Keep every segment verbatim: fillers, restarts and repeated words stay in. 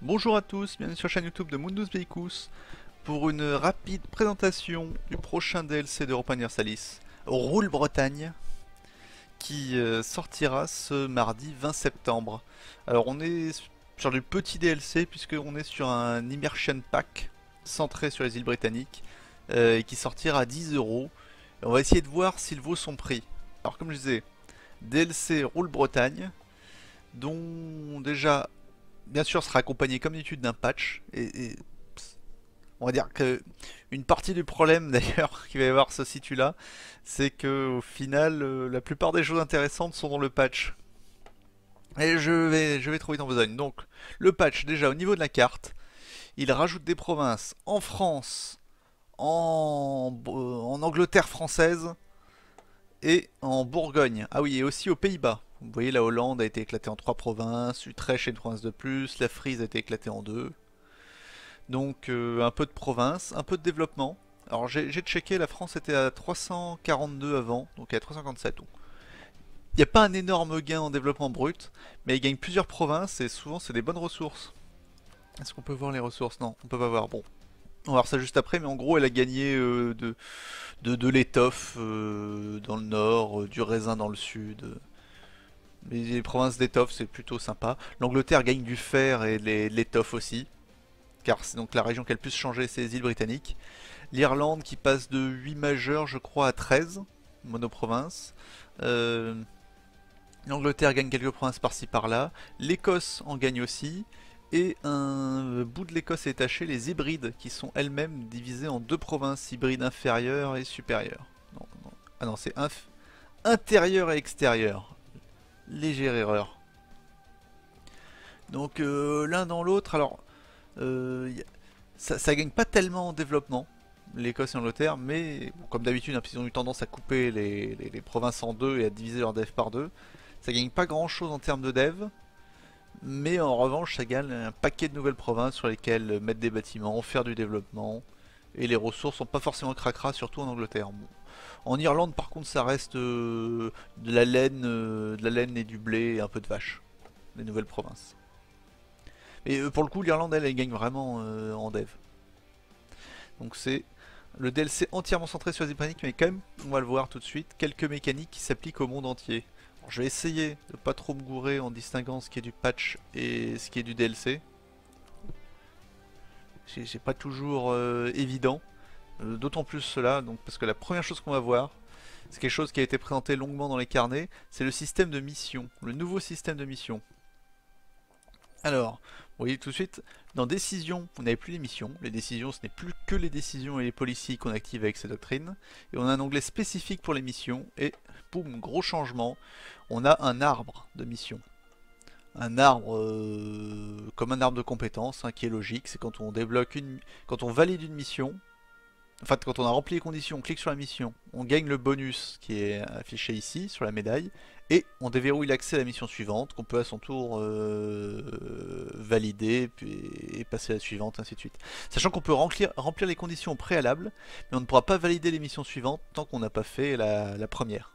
Bonjour à tous, bienvenue sur la chaîne YouTube de Mundus Veicus pour une rapide présentation du prochain D L C d'Europa Universalis, Roule Bretagne, qui euh, sortira ce mardi vingt septembre. Alors on est sur du petit D L C puisqu'on est sur un Immersion Pack centré sur les îles britanniques euh, et qui sortira à dix euros. On va essayer de voir s'il vaut son prix. Alors comme je disais, D L C Roule Bretagne, dont déjà bien sûr sera accompagné comme d'habitude d'un patch et, et, on va dire que une partie du problème d'ailleurs qu'il va y avoir ce situ là, c'est que au final euh, la plupart des choses intéressantes sont dans le patch. Et je vais je vais trop vite en besogne. Donc le patch, déjà au niveau de la carte, il rajoute des provinces en France, en, en Angleterre française et en Bourgogne. Ah oui, et aussi aux Pays-Bas. Vous voyez, la Hollande a été éclatée en trois provinces, Utrecht est une province de plus, la Frise a été éclatée en deux. Donc euh, un peu de province, un peu de développement. Alors j'ai checké, la France était à trois cent quarante-deux avant, donc à trois cent cinquante-sept. Il n'y a pas un énorme gain en développement brut, mais il gagne plusieurs provinces et souvent c'est des bonnes ressources. Est-ce qu'on peut voir les ressources? Non, on peut pas voir. Bon, on va voir ça juste après, mais en gros elle a gagné euh, de, de, de l'étoffe euh, dans le nord, euh, du raisin dans le sud. euh. Les, les provinces d'étoffe c'est plutôt sympa. L'Angleterre gagne du fer et de l'étoffe aussi, car c'est donc la région qui a le plus changé, c'est les îles britanniques. L'Irlande qui passe de huit majeurs, je crois, à treize monoprovinces. Euh, L'Angleterre gagne quelques provinces par-ci par-là. L'Écosse en gagne aussi. Et un bout de l'Écosse est taché, les Hébrides, qui sont elles-mêmes divisées en deux provinces, hybrides inférieures et supérieures. Non, non. Ah non, c'est inf... intérieur et extérieur. Légère erreur. Donc euh, l'un dans l'autre, alors euh, y a... ça, ça gagne pas tellement en développement, l'Écosse et l'Angleterre, mais bon, comme d'habitude, hein, ils ont eu tendance à couper les, les, les provinces en deux et à diviser leur dev par deux. Ça gagne pas grand chose en termes de dev, mais en revanche, ça gagne un paquet de nouvelles provinces sur lesquelles mettre des bâtiments, faire du développement, et les ressources sont pas forcément cracra, surtout en Angleterre. Bon. En Irlande, par contre, ça reste euh, de la laine, euh, de la laine et du blé et un peu de vache, les nouvelles provinces. Et euh, pour le coup, l'Irlande, elle, elle gagne vraiment euh, en dev. Donc c'est le D L C entièrement centré sur les mécaniques, mais quand même, on va le voir tout de suite, quelques mécaniques qui s'appliquent au monde entier. Alors, je vais essayer de pas trop me gourer en distinguant ce qui est du patch et ce qui est du D L C. C'est pas toujours euh, évident, euh, d'autant plus cela, donc, parce que la première chose qu'on va voir, c'est quelque chose qui a été présenté longuement dans les carnets, c'est le système de mission, le nouveau système de mission. Alors, vous voyez tout de suite, dans décision, on n'avait plus les missions. Les décisions, ce n'est plus que les décisions et les policies qu'on active avec ces doctrines. Et on a un onglet spécifique pour les missions. Et, boum, gros changement, on a un arbre de mission. Un arbre euh, comme un arbre de compétences, hein, qui est logique. C'est quand on débloque une, quand on valide une mission. Enfin, quand on a rempli les conditions, on clique sur la mission, on gagne le bonus qui est affiché ici sur la médaille, et on déverrouille l'accès à la mission suivante, qu'on peut à son tour euh, valider puis, et passer à la suivante, ainsi de suite. Sachant qu'on peut remplir, remplir les conditions préalables, mais on ne pourra pas valider les missions suivantes tant qu'on n'a pas fait la, la première.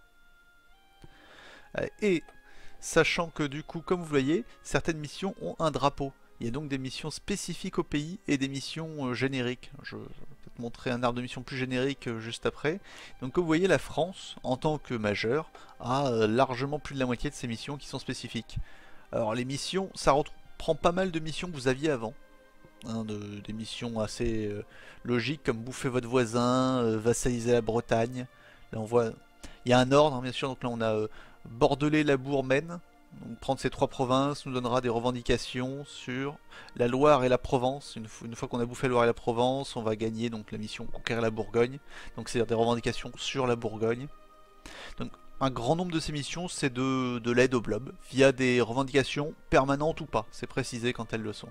Et sachant que du coup, comme vous voyez, certaines missions ont un drapeau. Il y a donc des missions spécifiques au pays et des missions euh, génériques. Je vais peut-être montrer un arbre de mission plus générique euh, juste après. Donc comme vous voyez, la France, en tant que majeure, a euh, largement plus de la moitié de ses missions qui sont spécifiques. Alors les missions, ça reprend pas mal de missions que vous aviez avant. Hein, de, des missions assez euh, logiques comme bouffer votre voisin, euh, vassaliser la Bretagne. Là on voit, il y a un ordre hein, bien sûr, donc là on a euh, Bordelais, Labour, Maine. Donc, prendre ces trois provinces nous donnera des revendications sur la Loire et la Provence. Une, fois, une fois qu'on a bouffé la Loire et la Provence, on va gagner donc la mission conquérir la Bourgogne. Donc c'est des revendications sur la Bourgogne. Donc un grand nombre de ces missions, c'est de, de l'aide au blob, via des revendications permanentes ou pas. C'est précisé quand elles le sont.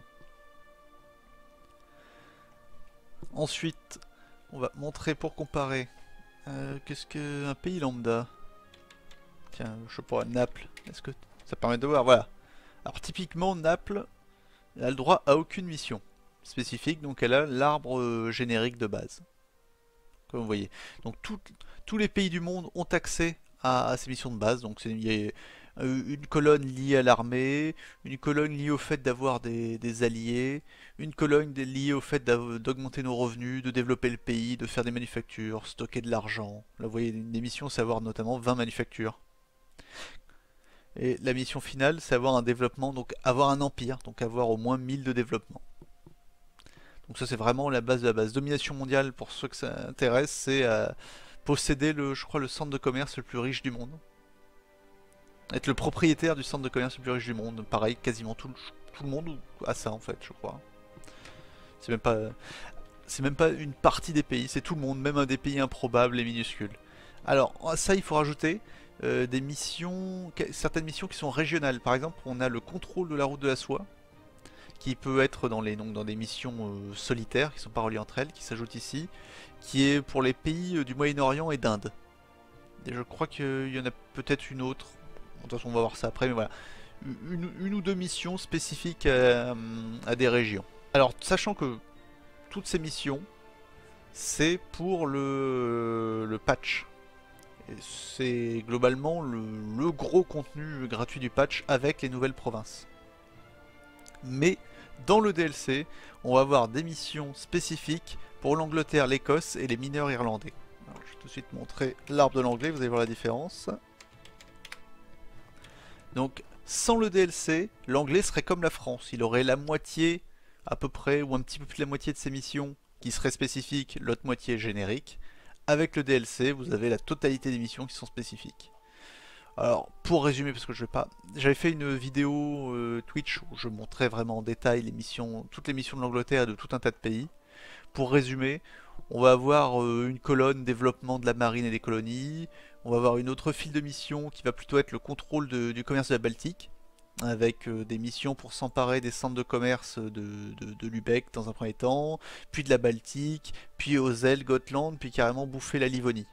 Ensuite, on va montrer pour comparer. Euh, Qu'est-ce qu'un pays lambda? Tiens, je sais pas, Naples. Est-ce que ça permet de voir? Voilà. Alors typiquement, Naples a le droit à aucune mission spécifique, donc elle a l'arbre euh, générique de base. Comme vous voyez. Donc tout, tous les pays du monde ont accès à, à ces missions de base. Donc il y a euh, une colonne liée à l'armée, une colonne liée au fait d'avoir des, des alliés, une colonne des- liée au fait d'av- d'augmenter nos revenus, de développer le pays, de faire des manufactures, stocker de l'argent. Là, vous voyez, une mission, c'est avoir notamment vingt manufactures. Et la mission finale, c'est avoir un développement, donc avoir un empire, donc avoir au moins mille de développement. Donc ça, c'est vraiment la base de la base. Domination mondiale, pour ceux que ça intéresse, c'est euh, posséder le, je crois, le centre de commerce le plus riche du monde. Être le propriétaire du centre de commerce le plus riche du monde. Pareil, quasiment tout le, tout le monde a ça en fait, je crois. C'est même pas, c'est même pas une partie des pays, c'est tout le monde, même un des pays improbables et minuscules. Alors ça, il faut rajouter euh, des missions, certaines missions qui sont régionales. Par exemple, on a le contrôle de la route de la soie, qui peut être dans, les, donc dans des missions euh, solitaires, qui sont pas reliées entre elles, qui s'ajoutent ici, qui est pour les pays euh, du Moyen-Orient et d'Inde. Et je crois qu'il y en a peut-être une autre. De toute façon, on va voir ça après, mais voilà. Une, une ou deux missions spécifiques à, à des régions. Alors, sachant que toutes ces missions, c'est pour le, le patch. C'est globalement le, le gros contenu gratuit du patch avec les nouvelles provinces. Mais dans le D L C, on va avoir des missions spécifiques pour l'Angleterre, l'Écosse et les mineurs irlandais. Alors, je vais tout de suite montrer l'arbre de l'anglais, vous allez voir la différence. Donc, sans le D L C, l'anglais serait comme la France. Il aurait la moitié, à peu près, ou un petit peu plus de la moitié de ses missions qui seraient spécifiques, l'autre moitié générique. Avec le D L C, vous avez la totalité des missions qui sont spécifiques. Alors, pour résumer, parce que je vais pas... J'avais fait une vidéo euh, Twitch où je montrais vraiment en détail les missions, toutes les missions de l'Angleterre et de tout un tas de pays. Pour résumer, on va avoir euh, une colonne développement de la marine et des colonies. On va avoir une autre file de missions qui va plutôt être le contrôle de, du commerce de la Baltique, avec euh, des missions pour s'emparer des centres de commerce de, de, de Lübeck dans un premier temps, puis de la Baltique, puis aux ailes Gotland, puis carrément bouffer la Livonie.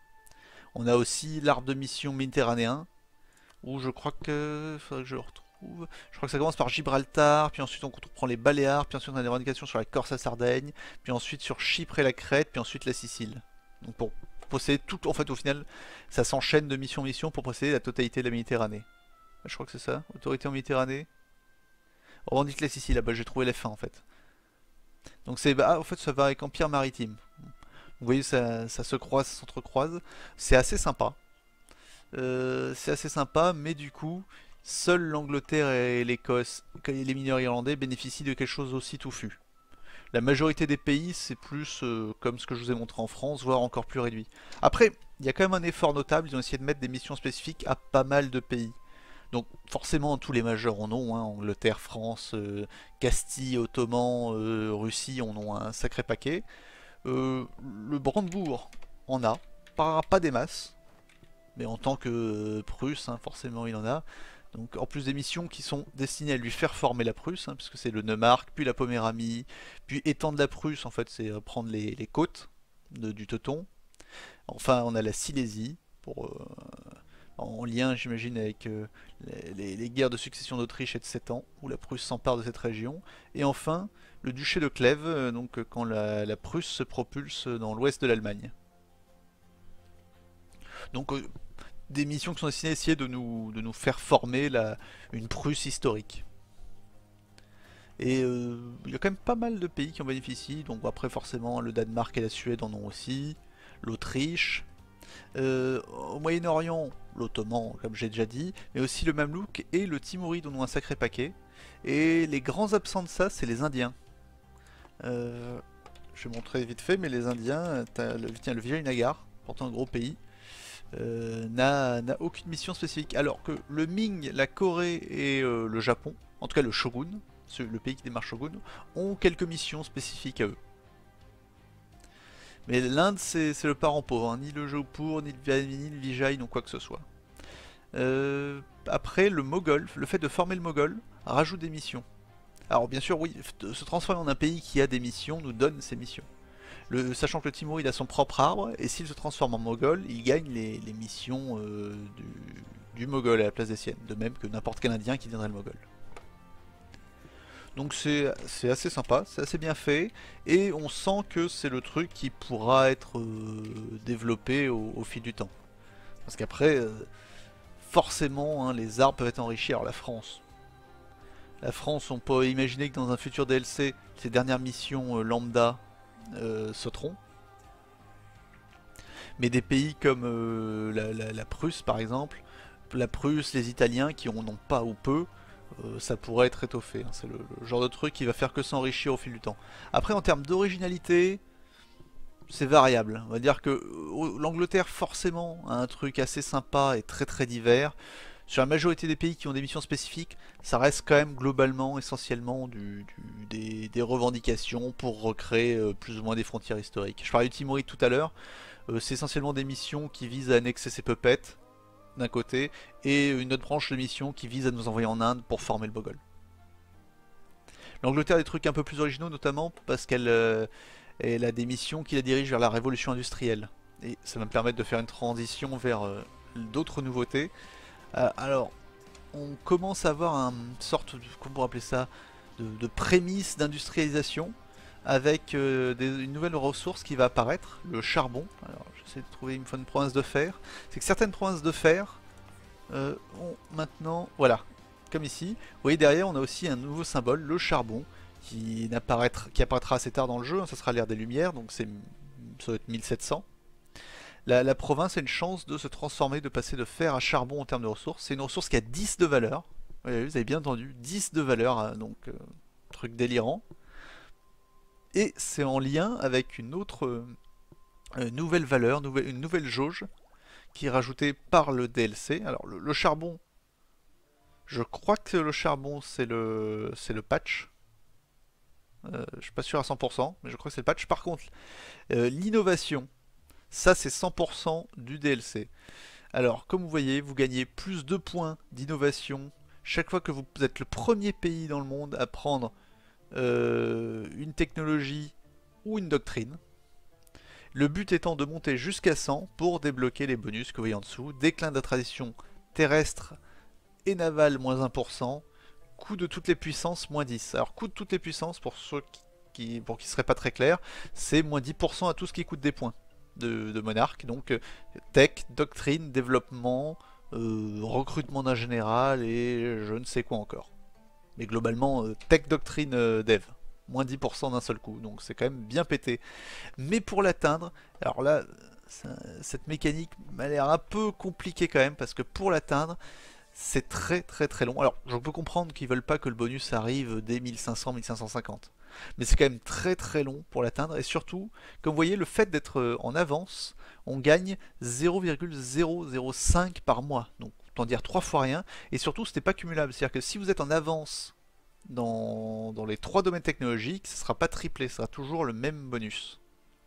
On a aussi l'arbre de mission méditerranéen, où je crois que... faudrait que je le retrouve... Je crois que ça commence par Gibraltar, puis ensuite on prend les Baléares, puis ensuite on a des revendications sur la Corse à Sardaigne, puis ensuite sur Chypre et la Crète, puis ensuite la Sicile. Donc pour posséder tout... En fait au final, ça s'enchaîne de mission en mission pour posséder la totalité de la Méditerranée. Je crois que c'est ça, autorité en Méditerranée. On revendique la Sicile, là-bas j'ai trouvé les fins en fait. Donc c'est... Ah, en fait ça va avec Empire Maritime. Vous voyez, ça, ça se croise, ça s'entrecroise. C'est assez sympa. Euh, c'est assez sympa, mais du coup, seule l'Angleterre et l'Écosse, et les mineurs irlandais bénéficient de quelque chose aussi touffu. La majorité des pays, c'est plus euh, comme ce que je vous ai montré en France, voire encore plus réduit. Après, il y a quand même un effort notable, ils ont essayé de mettre des missions spécifiques à pas mal de pays. Donc forcément, tous les majeurs en ont, hein, Angleterre, France, euh, Castille, Ottoman, euh, Russie en ont un sacré paquet. Euh, le Brandebourg en a, pas, pas des masses, mais en tant que euh, Prusse, hein, forcément il en a. Donc en plus des missions qui sont destinées à lui faire former la Prusse, hein, puisque c'est le Neumark, puis la Poméranie, puis étendre la Prusse, en fait c'est euh, prendre les, les côtes de, du Teuton. Enfin on a la Silésie, pour, euh, en lien j'imagine avec euh, les, les, guerres de succession d'Autriche et de sept ans, où la Prusse s'empare de cette région. Et enfin le duché de Clèves, euh, donc quand la, la Prusse se propulse dans l'ouest de l'Allemagne. Donc euh, des missions qui sont destinées à essayer de nous, de nous faire former la, une Prusse historique. Et euh, il y a quand même pas mal de pays qui en bénéficient, donc après forcément le Danemark et la Suède en ont aussi, l'Autriche, euh, au Moyen-Orient, l'Ottoman comme j'ai déjà dit, mais aussi le Mamelouk et le Timouride en ont un sacré paquet. Et les grands absents de ça, c'est les Indiens. Euh, je vais montrer vite fait, mais les Indiens, le, tiens, le Vijayanagar, pourtant un gros pays, euh, n'a aucune mission spécifique. Alors que le Ming, la Corée et euh, le Japon, en tout cas le Shogun, le pays qui démarre Shogun, ont quelques missions spécifiques à eux. Mais l'Inde, c'est le parent pauvre, hein. Ni le Jaipur, ni le, ni le Vijay, non quoi que ce soit. Euh, après, le Moghol, le fait de former le Moghol, rajoute des missions. Alors bien sûr, oui, se transformer en un pays qui a des missions nous donne ces missions. Le, sachant que le Timouride a son propre arbre, et s'il se transforme en Moghol, il gagne les, les missions euh, du, du Moghol à la place des siennes, de même que n'importe quel Indien qui deviendrait le Moghol. Donc c'est assez sympa, c'est assez bien fait, et on sent que c'est le truc qui pourra être euh, développé au, au fil du temps. Parce qu'après, euh, forcément, hein, les arbres peuvent être enrichis. Alors la France, la France, on peut imaginer que dans un futur D L C, ces dernières missions euh, lambda euh, sauteront. Mais des pays comme euh, la, la, la Prusse par exemple, la Prusse, les Italiens qui en ont pas ou peu, euh, ça pourrait être étoffé. Hein. C'est le, le genre de truc qui va faire que s'enrichir au fil du temps. Après en termes d'originalité, c'est variable. On va dire que euh, l'Angleterre forcément a un truc assez sympa et très très divers. Sur la majorité des pays qui ont des missions spécifiques, ça reste quand même globalement, essentiellement du, du- des, des revendications pour recréer euh, plus ou moins des frontières historiques. Je parlais du Timoride tout à l'heure, euh, c'est essentiellement des missions qui visent à annexer ses puppets d'un côté, et une autre branche de mission qui vise à nous envoyer en Inde pour former le Bogol. L'Angleterre a des trucs un peu plus originaux, notamment parce qu'elle euh, elle a des missions qui la dirigent vers la révolution industrielle. Et ça va me permettre de faire une transition vers euh, d'autres nouveautés. Euh, alors, on commence à avoir une sorte, de, comment on pourrait appeler ça, de, de prémisse d'industrialisation avec euh, des- une nouvelle ressource qui va apparaître, le charbon. Alors, j'essaie de trouver une, fois une province de fer. C'est que certaines provinces de fer euh, ont maintenant, voilà, comme ici. Vous voyez derrière, on a aussi un nouveau symbole, le charbon, qui, qui apparaîtra assez tard dans le jeu. Hein, ça sera l'ère des Lumières, donc c'est ça doit être mille sept cents. La, la province a une chance de se transformer, de passer de fer à charbon en termes de ressources. C'est une ressource qui a dix de valeur. Vous avez bien entendu, dix de valeur, hein, donc euh, truc délirant. Et c'est en lien avec une autre euh, nouvelle valeur, nouvelle, une nouvelle jauge qui est rajoutée par le D L C. Alors le, le charbon, je crois que le charbon c'est le c'est le patch. Euh, je suis pas sûr à cent pour cent, mais je crois que c'est le patch. Par contre, euh, l'innovation, ça c'est cent pour cent du D L C. Alors, comme vous voyez, vous gagnez plus de points d'innovation chaque fois que vous êtes le premier pays dans le monde à prendre euh, une technologie ou une doctrine. Le but étant de monter jusqu'à cent pour débloquer les bonus que vous voyez en dessous. Déclin de la tradition terrestre et navale, moins un pour cent. Coût de toutes les puissances, moins dix. Alors, coût de toutes les puissances, pour ceux qui, pour qui ne seraient pas très clairs, c'est moins dix pour cent à tout ce qui coûte des points de, de monarque. Donc, euh, tech, doctrine, développement, euh, recrutement d'un général et je ne sais quoi encore. Mais globalement, euh, tech, doctrine, euh, dev. Moins dix pour cent d'un seul coup. Donc, c'est quand même bien pété. Mais pour l'atteindre, alors là, ça, cette mécanique m'a l'air un peu compliquée quand même, parce que pour l'atteindre, c'est très très très long. Alors, je peux comprendre qu'ils veulent pas que le bonus arrive dès mille cinq cents mille cinq cent cinquante. Mais c'est quand même très très long pour l'atteindre. Et surtout, comme vous voyez, le fait d'être en avance, on gagne zéro virgule zéro zéro cinq par mois. Donc, autant dire trois fois rien. Et surtout, ce n'est pas cumulable. C'est-à-dire que si vous êtes en avance dans, dans les trois domaines technologiques, ce ne sera pas triplé. Ce sera toujours le même bonus.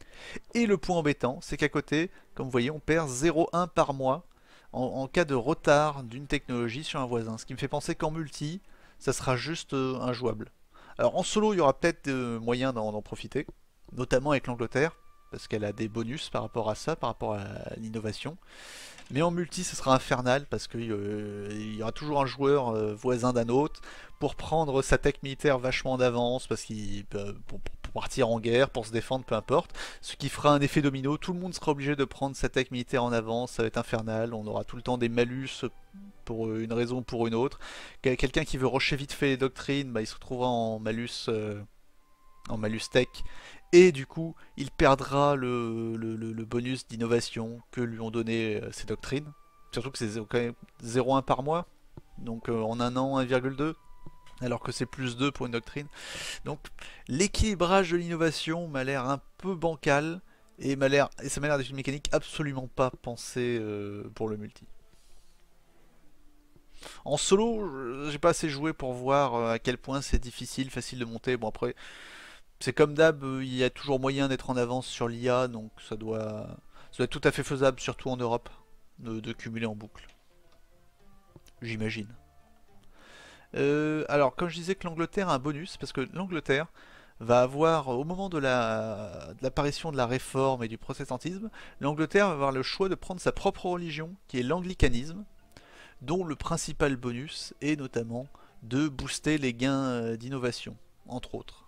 Et le point embêtant, c'est qu'à côté, comme vous voyez, on perd zéro virgule un par mois en, en cas de retard d'une technologie sur un voisin. Ce qui me fait penser qu'en multi, ça sera juste euh, injouable. Alors en solo, il y aura peut-être euh, moyen d'en profiter, notamment avec l'Angleterre, parce qu'elle a des bonus par rapport à ça, par rapport à l'innovation. Mais en multi, ce sera infernal parce qu'il euh, y aura toujours un joueur euh, voisin d'un autre pour prendre sa tech militaire vachement d'avance, parce qu'il euh, pour, pour partir en guerre, pour se défendre, peu importe. Ce qui fera un effet domino. Tout le monde sera obligé de prendre sa tech militaire en avance. Ça va être infernal. On aura tout le temps des malus pour une raison ou pour une autre. Quelqu'un qui veut rusher vite fait les doctrines, bah, il se retrouvera en malus. Euh, en malus tech, et du coup il perdra le, le, le- le bonus d'innovation que lui ont donné euh, ses doctrines. Surtout que c'est quand même zéro virgule un par mois, donc euh, en un an un virgule deux, alors que c'est plus deux pour une doctrine. Donc l'équilibrage de l'innovation m'a l'air un peu bancal, et, m'a l'air, et ça m'a l'air d'être une mécanique absolument pas pensée euh, pour le multi. En solo, j'ai pas assez joué pour voir euh, à quel point c'est difficile, facile de monter. Bon après, c'est comme d'hab, euh, il y a toujours moyen d'être en avance sur l'I A, donc ça doit, ça doit être tout à fait faisable, surtout en Europe, de, de cumuler en boucle, j'imagine. Euh, alors, comme je disais que l'Angleterre a un bonus, parce que l'Angleterre va avoir, au moment de la- de l'apparition de la réforme et du protestantisme, l'Angleterre va avoir le choix de prendre sa propre religion, qui est l'anglicanisme, dont le principal bonus est notamment de booster les gains euh, d'innovation, entre autres.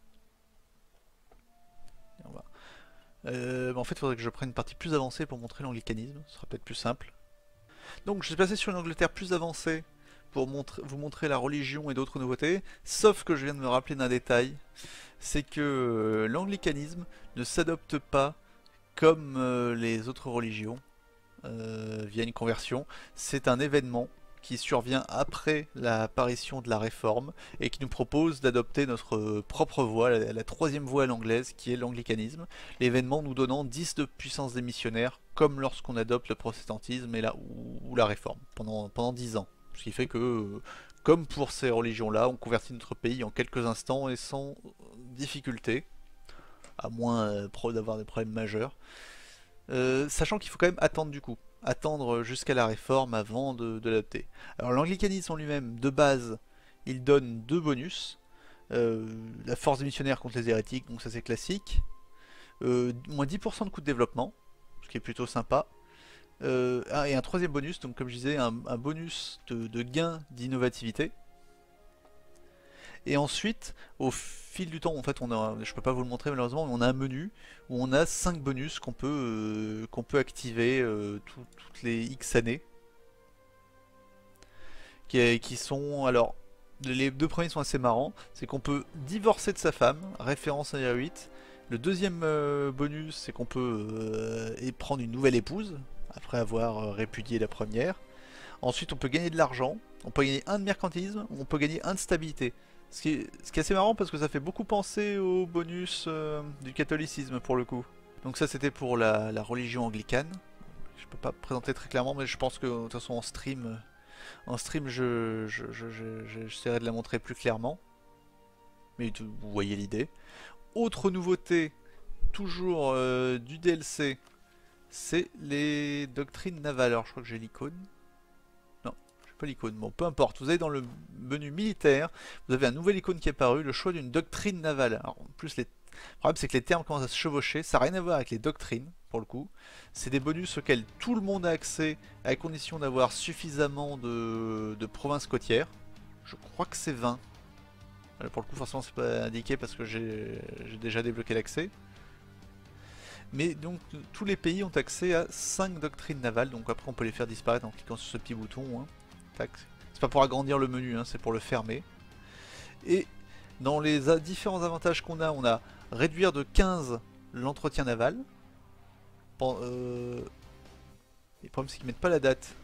Et on va Euh, bah, en fait, il faudrait que je prenne une partie plus avancée pour montrer l'anglicanisme. Ce sera peut-être plus simple. Donc je suis passé sur une Angleterre plus avancée pour montrer, vous montrer la religion et d'autres nouveautés, sauf que je viens de me rappeler d'un détail, c'est que euh, l'anglicanisme ne s'adopte pas comme euh, les autres religions euh, via une conversion. C'est un événement qui survient après l'apparition de la réforme et qui nous propose d'adopter notre propre voie, la, la troisième voie à l'anglaise qui est l'anglicanisme, l'événement nous donnant dix de puissance des missionnaires comme lorsqu'on adopte le protestantisme et la, ou, ou la réforme pendant, pendant dix ans. Ce qui fait que, euh, comme pour ces religions-là, on convertit notre pays en quelques instants et sans difficulté, à moins euh, d'avoir des problèmes majeurs. Euh, sachant qu'il faut quand même attendre du coup, attendre jusqu'à la réforme avant de, de l'adopter. Alors l'anglicanisme en lui-même, de base, il donne deux bonus. Euh, la force des missionnaires contre les hérétiques, donc ça c'est classique. Euh, moins dix pour cent de coût de développement, ce qui est plutôt sympa. Euh, ah, et un troisième bonus, donc comme je disais, un, un bonus de, de gain d'innovativité. Et ensuite, au fil du temps, en fait, on a, je peux pas vous le montrer malheureusement, mais on a un menu où on a cinq bonus qu'on peut, euh, qu'on peut activer euh, tout, toutes les X années. Qui, qui sont, alors, les deux premiers sont assez marrants. C'est qu'on peut divorcer de sa femme, référence à huit. Le deuxième euh, bonus, c'est qu'on peut euh, prendre une nouvelle épouse, après avoir euh, répudié la première. Ensuite, on peut gagner de l'argent, on peut gagner un de mercantilisme, on peut gagner un de stabilité. Ce qui, est, ce qui est assez marrant parce que ça fait beaucoup penser au bonus euh, du catholicisme pour le coup. Donc ça c'était pour la, la religion anglicane. Je peux pas présenter très clairement mais je pense que de toute façon en stream, en stream je, je, je, je, je, j'essaierai de la montrer plus clairement. Mais vous voyez l'idée. Autre nouveauté, toujours euh, du D L C, c'est les doctrines navales. Alors je crois que j'ai l'icône. Pas l'icône, bon peu importe, vous allez dans le menu militaire, vous avez un nouvel icône qui est apparu, le choix d'une doctrine navale. Alors en plus les... le problème c'est que les termes commencent à se chevaucher, ça n'a rien à voir avec les doctrines pour le coup, c'est des bonus auxquels tout le monde a accès à condition d'avoir suffisamment de... de provinces côtières, je crois que c'est vingt, pour le coup forcément c'est pas indiqué parce que j'ai déjà débloqué l'accès. Mais donc tous les pays ont accès à cinq doctrines navales, donc après on peut les faire disparaître en cliquant sur ce petit bouton. Hein. C'est pas pour agrandir le menu, hein, c'est pour le fermer. Et dans les différents avantages qu'on a, on a réduire de quinze l'entretien naval. Bon, euh... Le problème c'est qu'ils mettent pas la date.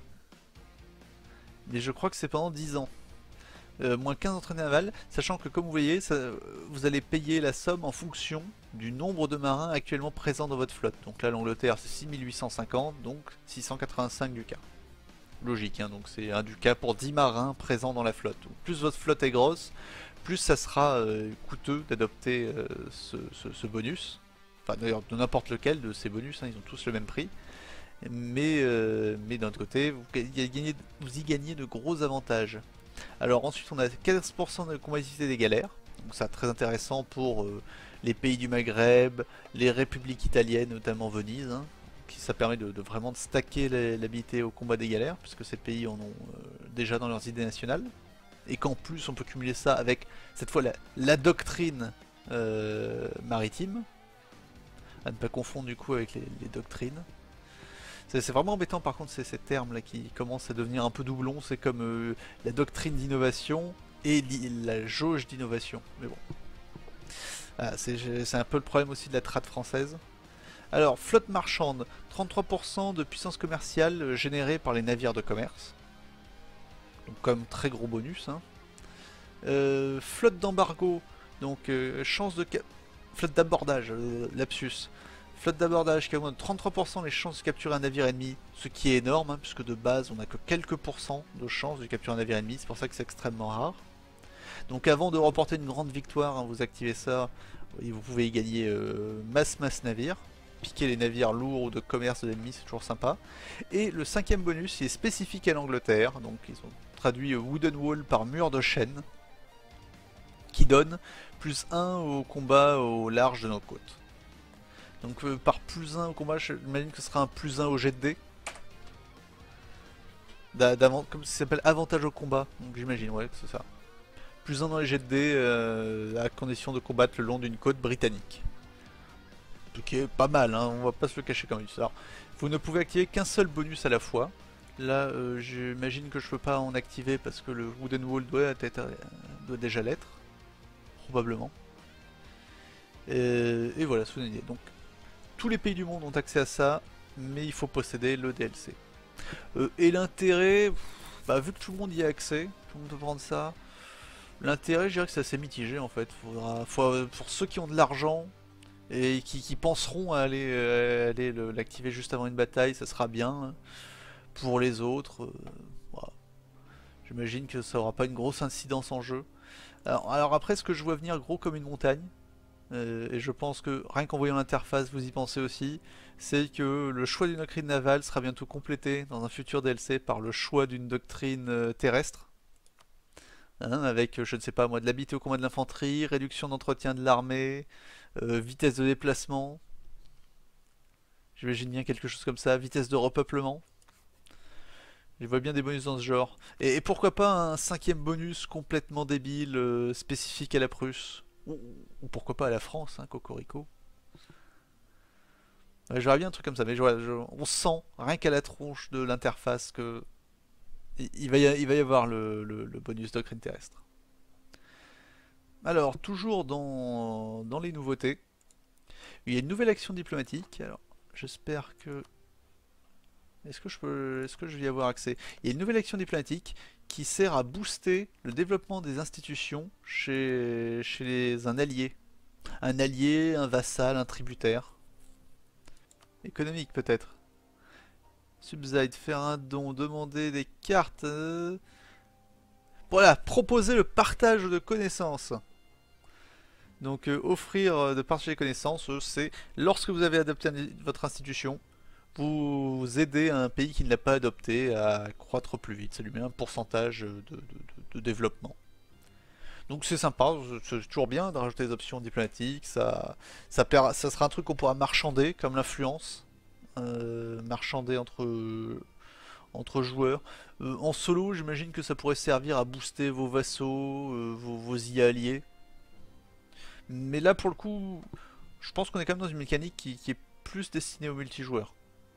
Mais je crois que c'est pendant dix ans. Euh, moins quinze entraînés navals, sachant que comme vous voyez, ça, vous allez payer la somme en fonction du nombre de marins actuellement présents dans votre flotte. Donc là l'Angleterre c'est six mille huit cent cinquante, donc six cent quatre-vingt-cinq du cas. Logique, hein, donc c'est un du cas pour dix marins présents dans la flotte. Donc, plus votre flotte est grosse, plus ça sera euh, coûteux d'adopter euh, ce, ce, ce bonus. Enfin d'ailleurs de n'importe lequel de ces bonus, hein, ils ont tous le même prix. Mais, euh, mais d'un autre côté, vous, gagnez, vous y gagnez de gros avantages. Alors ensuite on a quinze pour cent de combativité des galères, donc ça très intéressant pour euh, les pays du Maghreb, les républiques italiennes, notamment Venise, hein, qui ça permet de, de vraiment de stacker l'habilité au combat des galères, puisque ces pays en ont euh, déjà dans leurs idées nationales, et qu'en plus on peut cumuler ça avec cette fois la, la doctrine euh, maritime, à ne pas confondre du coup avec les, les doctrines. C'est vraiment embêtant par contre, c'est ces termes là qui commencent à devenir un peu doublons, c'est comme euh, la doctrine d'innovation et la jauge d'innovation. Mais bon, ah, c'est un peu le problème aussi de la trad française. Alors, flotte marchande, trente-trois pour cent de puissance commerciale générée par les navires de commerce. Donc comme très gros bonus. Hein. Euh, flotte d'embargo, donc euh, chance de... Flotte d'abordage, euh, lapsus. Flotte d'abordage qui augmente de trente-trois pour cent les chances de capturer un navire ennemi, ce qui est énorme, hein, puisque de base on n'a que quelques pourcents de chances de capturer un navire ennemi, c'est pour ça que c'est extrêmement rare. Donc avant de remporter une grande victoire, hein, vous activez ça, et vous pouvez y gagner euh, masse masse navire, piquer les navires lourds ou de commerce de l'ennemi, c'est toujours sympa. Et le cinquième bonus, il est spécifique à l'Angleterre, donc ils ont traduit Wooden Wall par mur de chêne, qui donne plus un au combat au large de nos côtes. Donc euh, par plus un au combat, j'imagine que ce sera un plus un au jet de dés. Comme ça s'appelle avantage au combat, donc j'imagine, ouais, que c'est ça. Plus un dans les jets de dés euh, à condition de combattre le long d'une côte britannique. Ce qui est pas mal, hein, on va pas se le cacher comme ça. Alors, vous ne pouvez activer qu'un seul bonus à la fois. Là, euh, j'imagine que je peux pas en activer parce que le Wooden Wall doit, être, euh, doit déjà l'être, probablement. Et, et voilà, c'est une idée. Donc, tous les pays du monde ont accès à ça, mais il faut posséder le D L C. Euh, et l'intérêt, bah, vu que tout le monde y a accès, tout le monde peut prendre ça. L'intérêt, je dirais que c'est assez mitigé en fait. Faudra, faut, pour ceux qui ont de l'argent et qui, qui penseront à aller, euh, aller l'activer juste avant une bataille, ça sera bien. Pour les autres, euh, voilà. J'imagine que ça aura pas une grosse incidence en jeu. Alors, alors après, ce que je vois venir gros comme une montagne, euh, et je pense que rien qu'en voyant l'interface, vous y pensez aussi, c'est que le choix d'une doctrine navale sera bientôt complété dans un futur D L C par le choix d'une doctrine euh, terrestre. Hein, avec, je ne sais pas moi, de l'habité au combat de l'infanterie, réduction d'entretien de l'armée, euh, vitesse de déplacement, j'imagine bien quelque chose comme ça, vitesse de repeuplement. Je vois bien des bonus dans ce genre. Et, et pourquoi pas un cinquième bonus complètement débile, euh, spécifique à la Prusse. Ou, ou pourquoi pas à la France, hein, Cocorico. Ouais, j'aurais bien un truc comme ça, mais je, je, on sent, rien qu'à la tronche de l'interface, que il, il, va y, il va y avoir le, le, le bonus doctrine terrestre. Alors, toujours dans, dans les nouveautés, il y a une nouvelle action diplomatique. Alors, j'espère que... Est-ce que, je peux, est-ce que je vais y avoir accès? Il y a une nouvelle action diplomatique qui sert à booster le développement des institutions chez, chez les, un allié. Un allié, un vassal, un tributaire. Économique peut-être. Subside, faire un don, demander des cartes. Euh... Voilà, proposer le partage de connaissances. Donc euh, offrir de partager des connaissances, c'est lorsque vous avez adopté votre institution, vous aidez un pays qui ne l'a pas adopté à croître plus vite. Ça lui met un pourcentage de, de, de, de développement. Donc c'est sympa, c'est toujours bien de rajouter des options diplomatiques. Ça, ça, perd, ça sera un truc qu'on pourra marchander, comme l'influence. Euh, marchander entre, entre joueurs. Euh, en solo, j'imagine que ça pourrait servir à booster vos vassaux, euh, vos, vos I A alliés. Mais là, pour le coup, je pense qu'on est quand même dans une mécanique qui, qui est plus destinée au multijoueur.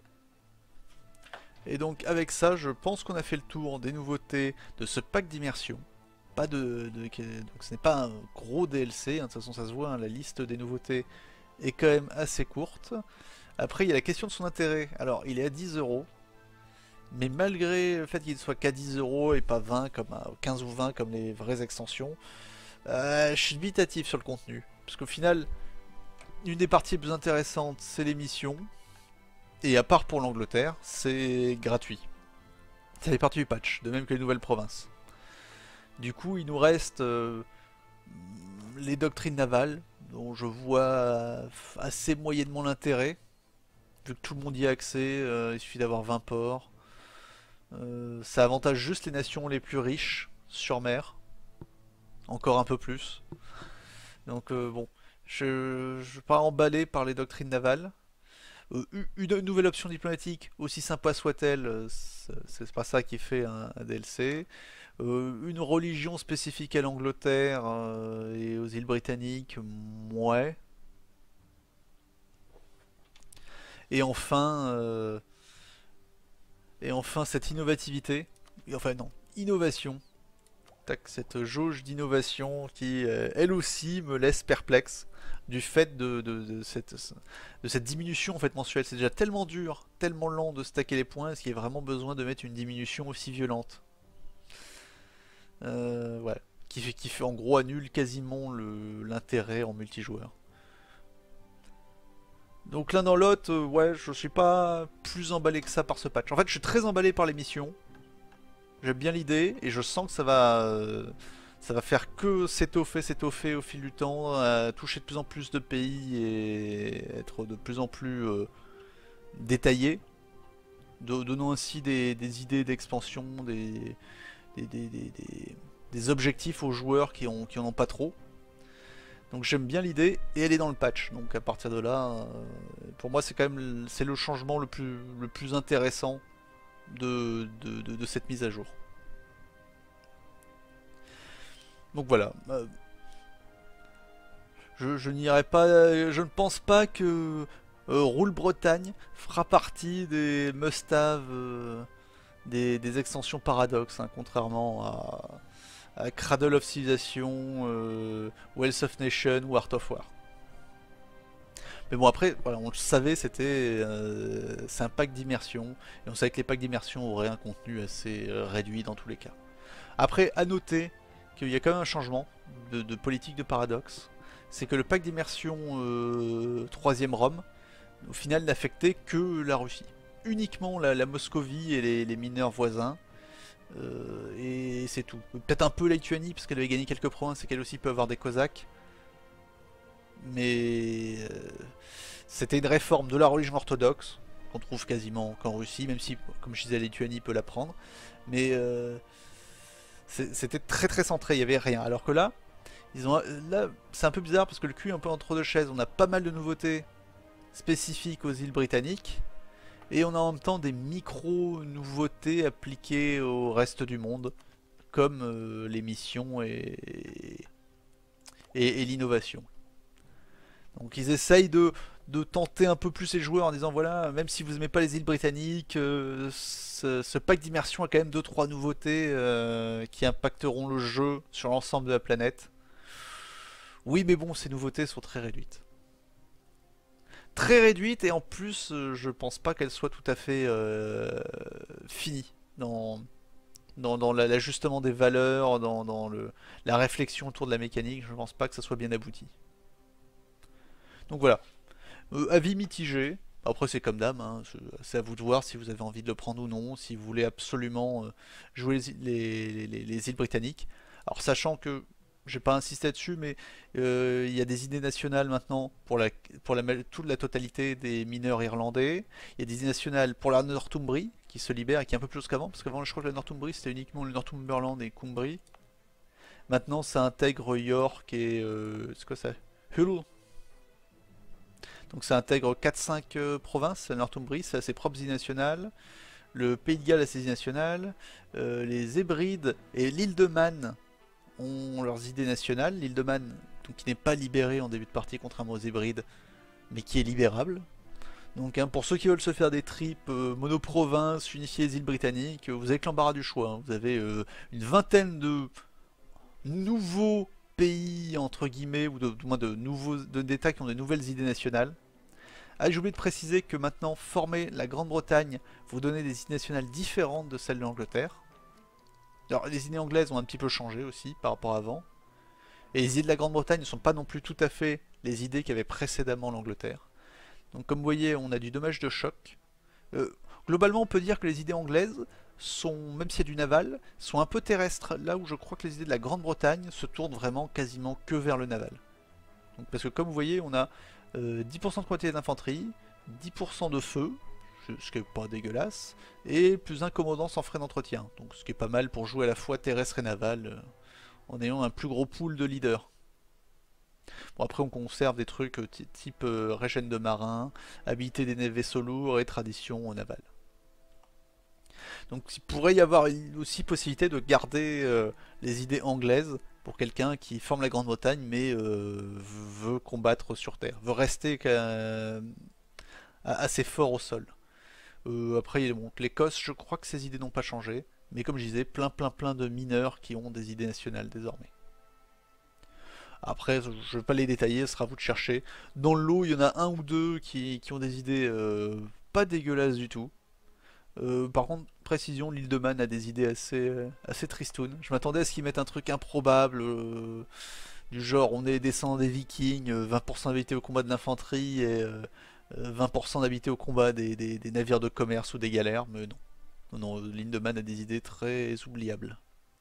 Et donc avec ça, je pense qu'on a fait le tour des nouveautés de ce pack d'immersion. Pas de, de, donc ce n'est pas un gros D L C, hein, de toute façon ça se voit, hein, la liste des nouveautés est quand même assez courte. Après il y a la question de son intérêt. Alors il est à dix euros, mais malgré le fait qu'il ne soit qu'à dix euros et pas vingt, comme quinze ou vingt comme les vraies extensions, euh, je suis dubitatif sur le contenu. Parce qu'au final, une des parties les plus intéressantes c'est les missions. Et à part pour l'Angleterre, c'est gratuit. Ça fait partie du patch, de même que les nouvelles provinces. Du coup, il nous reste euh, les doctrines navales, dont je vois assez moyennement l'intérêt. Vu que tout le monde y a accès, euh, il suffit d'avoir vingt ports. Euh, ça avantage juste les nations les plus riches sur mer. Encore un peu plus. Donc euh, bon, je ne suis pas emballé par les doctrines navales. Euh, une nouvelle option diplomatique, aussi sympa soit-elle, euh, c'est pas ça qui fait un, un D L C. Euh, une religion spécifique à l'Angleterre euh, et aux îles britanniques, ouais. Et enfin, euh, et enfin cette innovativité, enfin non, innovation. Tac, cette jauge d'innovation qui, euh, elle aussi, me laisse perplexe du fait de, de, de, cette, de cette diminution en fait mensuelle. C'est déjà tellement dur, tellement lent de stacker les points, est-ce qu'il y a vraiment besoin de mettre une diminution aussi violente? euh, ouais. Qui fait, qui fait en gros annule quasiment l'intérêt en multijoueur. Donc l'un dans l'autre, euh, ouais, je suis pas plus emballé que ça par ce patch. En fait, je suis très emballé par les missions. J'aime bien l'idée et je sens que ça va, euh, ça va faire que s'étoffer, s'étoffer au fil du temps, euh, toucher de plus en plus de pays et être de plus en plus euh, détaillé, de, donnant ainsi des, des idées d'expansion, des, des, des, des, des, objectifs aux joueurs qui, ont, qui en ont pas trop. Donc j'aime bien l'idée et elle est dans le patch. Donc à partir de là, euh, pour moi c'est quand même c'est le changement le plus, le plus intéressant de, de, de, de cette mise à jour. Donc voilà. Euh, je je n'irai pas. Je ne pense pas que euh, Rule Bretagne fera partie des must-have euh, des, des extensions Paradox, hein, contrairement à, à Cradle of Civilization, euh, Wealth of Nation ou Art of War. Mais bon après, voilà, on le savait, c'était euh, c'est un pack d'immersion, et on savait que les packs d'immersion auraient un contenu assez euh, réduit dans tous les cas. Après, à noter qu'il y a quand même un changement de, de politique de Paradox, c'est que le pack d'immersion euh, troisième Rome, au final n'affectait que la Russie. Uniquement la, la Moscovie et les, les mineurs voisins, euh, et c'est tout. Peut-être un peu la Lituanie, parce qu'elle avait gagné quelques provinces et qu'elle aussi peut avoir des Cosaques. Mais euh, c'était une réforme de la religion orthodoxe, qu'on trouve quasiment qu'en Russie, même si, comme je disais, la Lituanie peut la prendre. Mais euh, c'était très très centré, il n'y avait rien. Alors que là, ils ont, là c'est un peu bizarre parce que le cul est un peu entre deux chaises. On a pas mal de nouveautés spécifiques aux îles britanniques. Et on a en même temps des micro-nouveautés appliquées au reste du monde, comme euh, les missions et, et, et l'innovation. Donc ils essayent de, de tenter un peu plus les joueurs en disant voilà, même si vous n'aimez pas les îles britanniques, euh, ce, ce pack d'immersion a quand même deux trois nouveautés euh, qui impacteront le jeu sur l'ensemble de la planète. Oui mais bon, ces nouveautés sont très réduites. Très réduites et en plus euh, je pense pas qu'elles soient tout à fait euh, finies dans, dans, dans l'ajustement des valeurs, dans, dans le, la réflexion autour de la mécanique, je pense pas que ça soit bien abouti. Donc voilà, euh, avis mitigé. Après c'est comme d'hab, hein. C'est à vous de voir si vous avez envie de le prendre ou non, si vous voulez absolument euh, jouer les, les, les, les, îles britanniques. Alors sachant que, j'ai pas insisté dessus, mais euh, il y a des idées nationales maintenant pour, la, pour la, toute la totalité des mineurs irlandais. Il y a des idées nationales pour la Northumbrie qui se libère et qui est un peu plus qu'avant, parce qu'avant je crois que la Northumbrie c'était uniquement le Northumberland et Cumbrie. Maintenant ça intègre York et... Euh, c'est quoi ça, Hull. Donc ça intègre quatre cinq euh, provinces, la Northumbrie, ça a ses propres îles nationales, le Pays de Galles a ses îles nationales, euh, les Hébrides et l'île de Man ont leurs idées nationales, l'île de Man donc, qui n'est pas libérée en début de partie contrairement aux Hébrides, mais qui est libérable. Donc hein, pour ceux qui veulent se faire des trips euh, monoprovinces, unifier les îles britanniques, vous avez que l'embarras du choix, hein. Vous avez euh, une vingtaine de nouveaux pays entre guillemets, ou de, du moins de nouveaux d'États qui ont de nouvelles idées nationales. Ah, j'ai oublié de préciser que maintenant, former la Grande-Bretagne vous donnez des idées nationales différentes de celles de l'Angleterre. Alors, les idées anglaises ont un petit peu changé aussi par rapport à avant. Et les idées de la Grande-Bretagne ne sont pas non plus tout à fait les idées qu'avait précédemment l'Angleterre. Donc, comme vous voyez, on a du dommage de choc. Euh, globalement, on peut dire que les idées anglaises sont, même s'il y a du naval, sont un peu terrestres. Là où je crois que les idées de la Grande-Bretagne se tournent vraiment quasiment que vers le naval. Donc, parce que comme vous voyez, on a Euh, dix pour cent de quantité d'infanterie, dix pour cent de feu, ce qui est pas dégueulasse, et plus un commandant sans frais d'entretien, donc ce qui est pas mal pour jouer à la fois terrestre et naval, euh, en ayant un plus gros pool de leaders. Bon après on conserve des trucs euh, type euh, régène de marin, habilité des vaisseaux lourds et tradition navale. Donc il pourrait y avoir aussi possibilité de garder euh, les idées anglaises pour quelqu'un qui forme la Grande-Bretagne mais euh, veut combattre sur Terre, veut rester euh, assez fort au sol. Euh, après, bon, l'Écosse, je crois que ses idées n'ont pas changé, mais comme je disais, plein plein plein de mineurs qui ont des idées nationales désormais. Après, je ne vais pas les détailler, ce sera à vous de chercher. Dans le lot, il y en a un ou deux qui, qui ont des idées euh, pas dégueulasses du tout. Euh, par contre, précision, l'île de Man a des idées assez, euh, assez tristounes. Je m'attendais à ce qu'ils mettent un truc improbable, euh, du genre on est descendant des Vikings, euh, vingt pour cent d'habilité au combat de l'infanterie et euh, vingt pour cent d'habilité au combat des, des, des navires de commerce ou des galères, mais non. Non, non, l'île de Man a des idées très oubliables.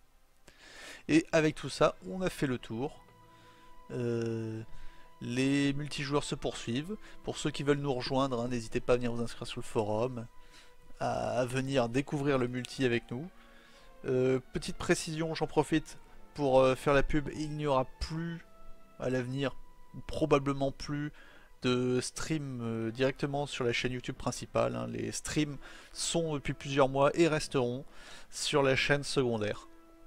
Et avec tout ça, on a fait le tour. Euh, les multijoueurs se poursuivent. Pour ceux qui veulent nous rejoindre, hein, n'hésitez pas à venir vous inscrire sur le forum, à venir découvrir le multi avec nous. Euh, petite précision, j'en profite pour euh, faire la pub, il n'y aura plus à l'avenir, probablement plus, de stream euh, directement sur la chaîne YouTube principale, hein. Les streams sont depuis plusieurs mois et resteront sur la chaîne secondaire.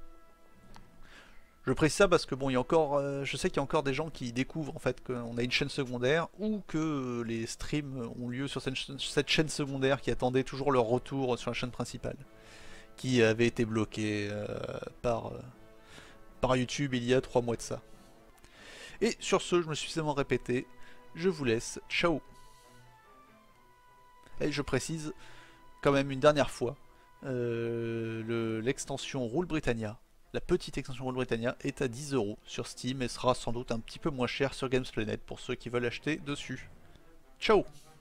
Je précise ça parce que bon, il y a encore, euh, je sais qu'il y a encore des gens qui découvrent en fait qu'on a une chaîne secondaire ou que les streams ont lieu sur cette, cette chaîne secondaire qui attendait toujours leur retour sur la chaîne principale. qui avait été bloqué euh, par, euh, par YouTube il y a trois mois de ça. Et sur ce, je me suis suffisamment répété, je vous laisse, ciao. Et je précise quand même une dernière fois, euh, l'extension Rule Britannia, la petite extension Rule Britannia est à dix euros sur Steam et sera sans doute un petit peu moins cher sur Games Planet pour ceux qui veulent acheter dessus. Ciao!